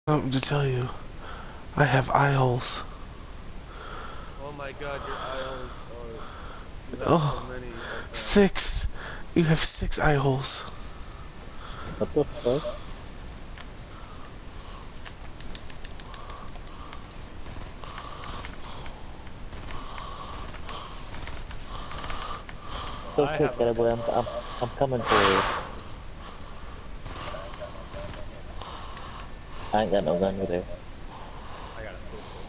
Something to tell you. I have eye holes. Oh my god, your eye holes are... You have so Oh, many of them. 6. You have 6 eye holes. What the fuck? It's I okay, have a Scatter Boy. I'm coming for you. I ain't got no gun with it. I got a pistol.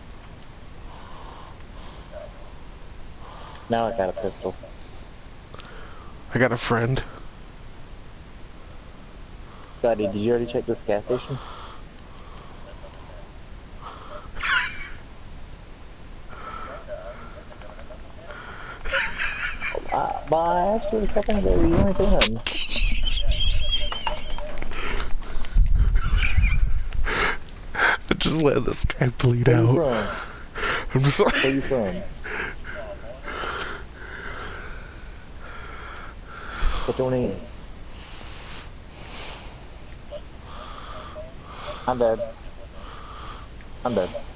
Now I got a pistol. I got a friend. Scotty, did you already check this gas station? But I asked you a second ago, you ain't saying nothing. I just let this guy bleed Where you out. from? I'm just Where you like... from? What's your names? I'm dead. I'm dead.